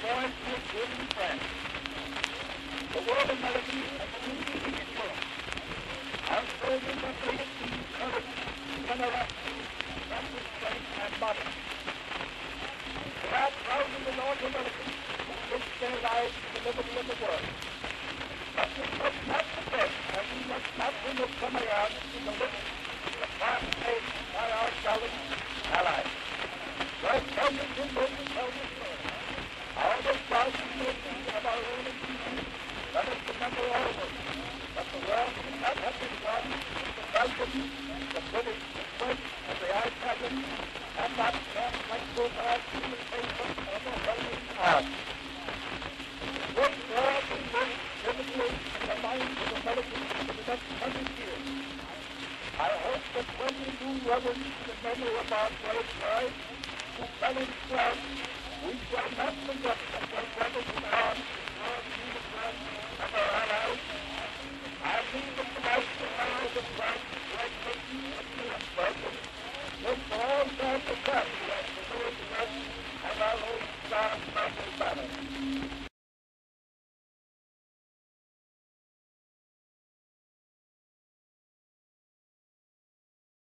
boys make good and friends. The world of melody and the music in its world. Our soldiers are rated to use courage, generosity, selfless strength, and modesty. We are proud of the Lord Americans who risk their lives for the liberty of the world. But we must not forget, and we must not permit some around to the list of the part made by our gallant allies. Right from the invasion of the world, all the proud nations of our own achievements, let us remember always that the world could not have been won with the Belgians, the British, the French, and the Italians, and not men like Bonaparte, the Faithful, and the Helming Arms. Great world will live vividly in the minds of Americans for the next 100 years. I hope that when we do reverence to the memory of our brave guys who fell in blood, we shall not forget that their brothers in arms, our human friends, and our allies.